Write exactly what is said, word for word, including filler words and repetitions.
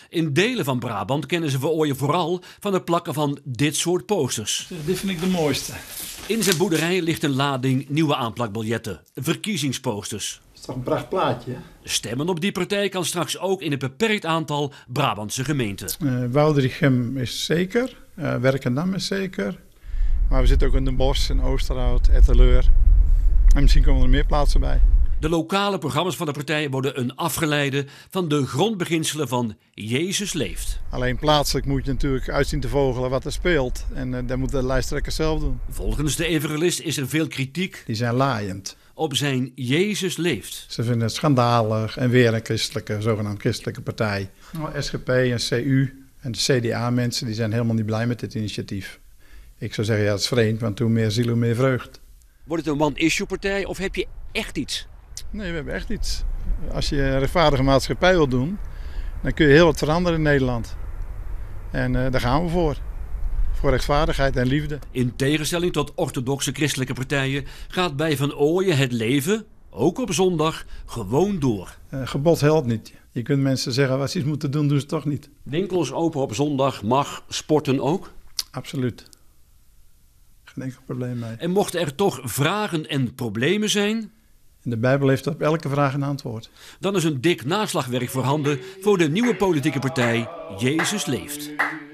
In delen van Brabant kennen ze Verooyen vooral van het plakken van dit soort posters. Dit vind ik de mooiste. In zijn boerderij ligt een lading nieuwe aanplakbiljetten, verkiezingsposters. Dat is toch een pracht plaatje, hè? Stemmen op die partij kan straks ook in een beperkt aantal Brabantse gemeenten. Uh, Woudrichem is zeker, uh, Werkendam is zeker. Maar we zitten ook in Den Bosch, in Oosterhout, Etteleur. En misschien komen er meer plaatsen bij. De lokale programma's van de partij worden een afgeleide van de grondbeginselen van Jezus leeft. Alleen plaatselijk moet je natuurlijk uitzien te vogelen wat er speelt. En uh, dat moeten de lijsttrekkers zelf doen. Volgens de evangelist is er veel kritiek. Die zijn laaiend. Op zijn Jezus leeft. Ze vinden het schandalig en weer een christelijke, zogenaamd christelijke partij. Nou, S G P en C U en de C D A-mensen die zijn helemaal niet blij met dit initiatief. Ik zou zeggen, ja, dat is vreemd, want hoe meer ziel, hoe meer vreugd. Wordt het een one-issue-partij of heb je echt iets? Nee, we hebben echt iets. Als je een rechtvaardige maatschappij wil doen, dan kun je heel wat veranderen in Nederland. En uh, daar gaan we voor. Voor rechtvaardigheid en liefde. In tegenstelling tot orthodoxe christelijke partijen gaat bij Van Ooyen het leven, ook op zondag, gewoon door. Uh, gebod helpt niet. Je kunt mensen zeggen wat ze iets moeten doen, doen ze toch niet. Winkels open op zondag, mag sporten ook? Absoluut. Geen enkel probleem mee. En mochten er toch vragen en problemen zijn? En de Bijbel heeft op elke vraag een antwoord. Dan is een dik naslagwerk voorhanden voor de nieuwe politieke partij Jezus leeft.